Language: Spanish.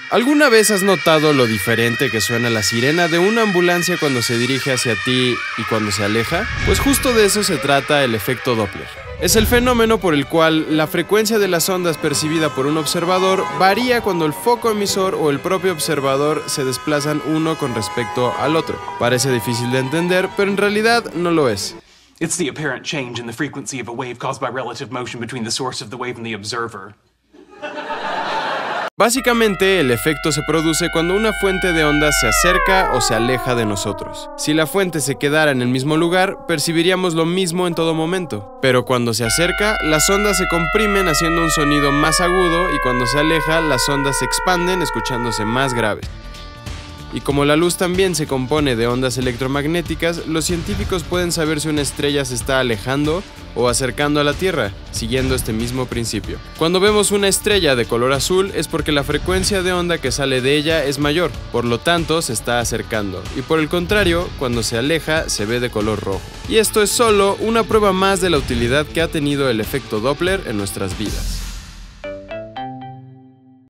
¿Alguna vez has notado lo diferente que suena la sirena de una ambulancia cuando se dirige hacia ti y cuando se aleja? Pues justo de eso se trata el efecto Doppler. Es el fenómeno por el cual la frecuencia de las ondas percibida por un observador varía cuando el foco emisor o el propio observador se desplazan uno con respecto al otro. Parece difícil de entender, pero en realidad no lo es. It's the apparent change in the frequency of a wave caused by relative motion between the source of the wave and the observer. Básicamente, el efecto se produce cuando una fuente de ondas se acerca o se aleja de nosotros. Si la fuente se quedara en el mismo lugar, percibiríamos lo mismo en todo momento. Pero cuando se acerca, las ondas se comprimen haciendo un sonido más agudo y cuando se aleja, las ondas se expanden escuchándose más graves. Y como la luz también se compone de ondas electromagnéticas, los científicos pueden saber si una estrella se está alejando o acercando a la Tierra, siguiendo este mismo principio. Cuando vemos una estrella de color azul es porque la frecuencia de onda que sale de ella es mayor, por lo tanto se está acercando, y por el contrario, cuando se aleja se ve de color rojo. Y esto es solo una prueba más de la utilidad que ha tenido el efecto Doppler en nuestras vidas.